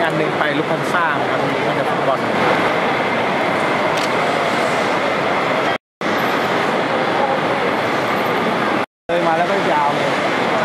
อันหนึ่งไปลูกพันข้ามครับมีแต่ฟุตบอลเลยมาแล้วก็ยาวเลย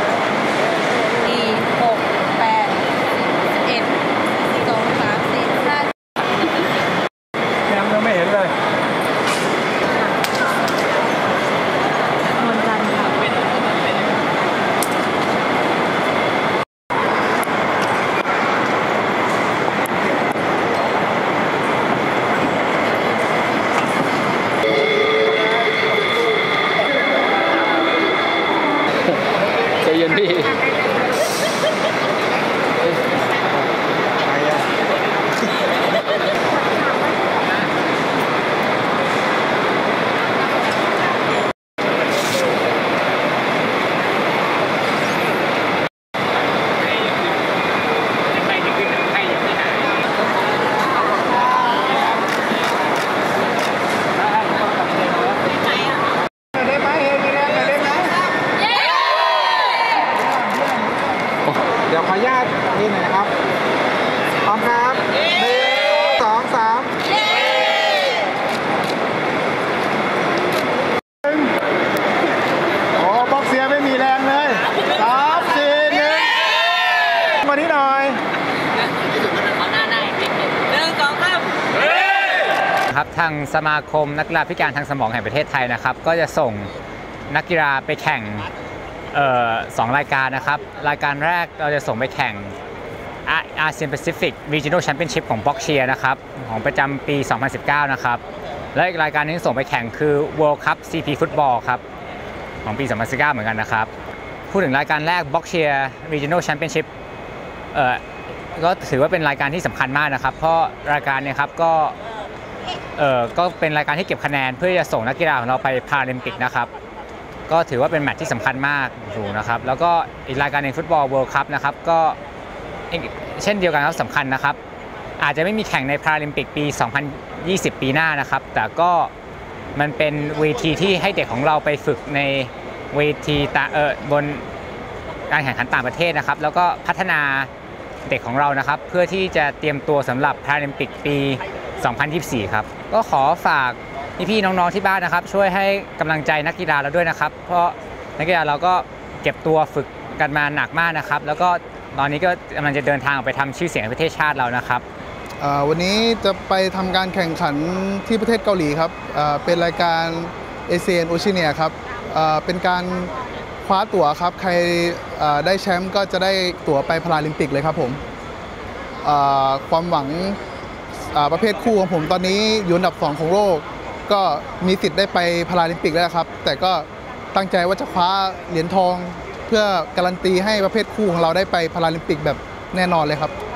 ใจเย็นพี่เดี๋ยวขออนุญาตนี่หน่อยนะครับพร้อมครับ1 2 3โอ้บ็อกเซียไม่มีแรงเลย3 4 1มาที่หน่อยครับทางสมาคมนักกีฬาพิการทางสมองแห่งประเทศไทยนะครับก็จะส่งนักกีฬาไปแข่ง2 รายการนะครับรายการแรกเราจะส่งไปแข่งอาเซียนแปซิฟิก Regional Championship ของบ็อกเชียนะครับของประจำปี 2019 นะครับและอีกรายการนึงส่งไปแข่งคือ World Cup CP Football ครับของปี 2019 เหมือนกันนะครับพูดถึงรายการแรกบ็อกเชีย Regional Championship ก็ถือว่าเป็นรายการที่สำคัญมากนะครับเพราะรายการเนี่ยครับก็เป็นรายการที่เก็บคะแนนเพื่อจะส่งนักกีฬาของเราไปพาราลิมปิกนะครับก็ถือว่าเป็นแมตช์ที่สำคัญมากถูกนะครับแล้วก็อีกรายการในฟุตบอลเวิลด์คัพนะครับก็เช่นเดียวกันครับสำคัญนะครับอาจจะไม่มีแข่งในพาราลิมปิกปี 2020 ปีหน้านะครับแต่ก็มันเป็นเวทีที่ให้เด็กของเราไปฝึกในเวทีบนการแข่งขันต่างประเทศนะครับแล้วก็พัฒนาเด็กของเรานะครับเพื่อที่จะเตรียมตัวสำหรับพาราลิมปิกปี 2024 ครับก็ขอฝากพี่ๆน้องๆที่บ้านนะครับช่วยให้กำลังใจนักกีฬาเราด้วยนะครับเพราะนักกีฬาเราก็เก็บตัวฝึกกันมาหนักมากนะครับแล้วก็ตอนนี้ก็กำลังจะเดินทางออกไปทำชื่อเสียงในประเทศชาติเรานะครับวันนี้จะไปทำการแข่งขันที่ประเทศเกาหลีครับเป็นรายการเอเชียนโอเชียเนียครับเป็นการคว้าตั๋วครับใครได้แชมป์ก็จะได้ตั๋วไปพาราลิมปิกเลยครับผมความหวังประเภทคู่ของผมตอนนี้อยู่อันดับ2ของโลกก็มีสิทธิ์ได้ไปพาราลิมปิกแล้วครับแต่ก็ตั้งใจว่าจะคว้าเหรียญทองเพื่อการันตีให้ประเภทคู่ของเราได้ไปพาราลิมปิกแบบแน่นอนเลยครับ